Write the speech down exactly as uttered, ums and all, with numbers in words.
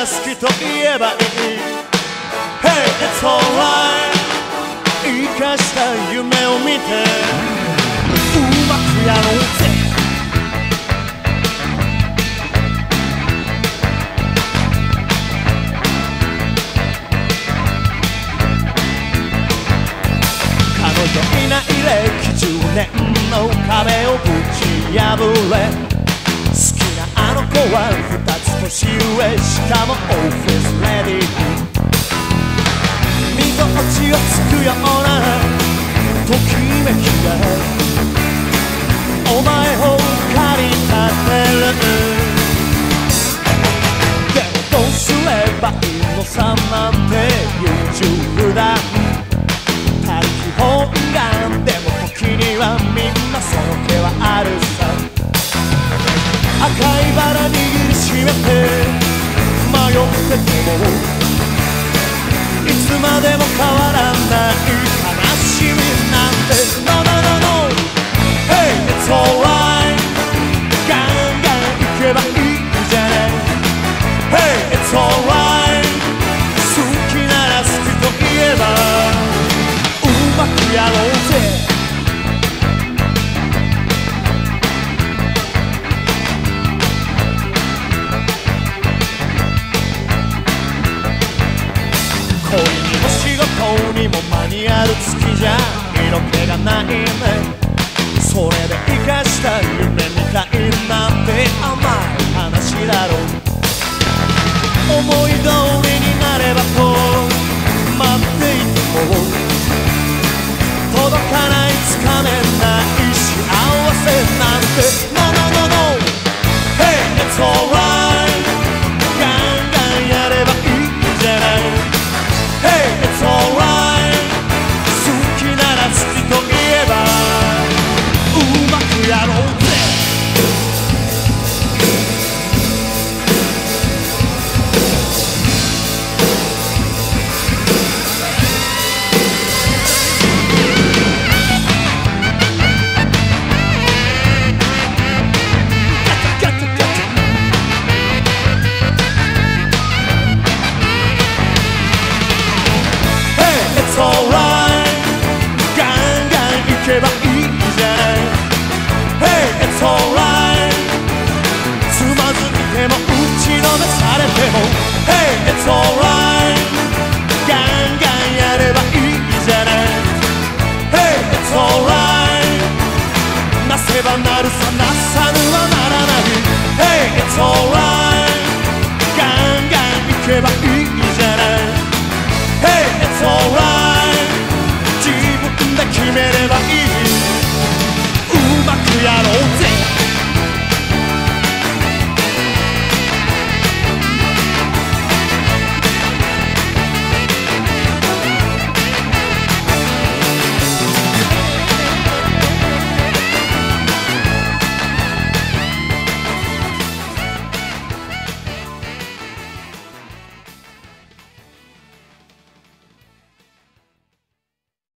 好きと言えばいい Hey, it's alright 生かした夢を見てうまくやろうぜ彼女いない歴じゅうねんの壁をぶち破れ好きなあの子はふたつ年上しかもオフィスレディーみぞおちをつくようなときめきがお前を駆り立てるでもどうすればいいのさなんて優柔不断他力本願でも時にはみんなその気はあるさ赤いバラ握りしめて迷ってても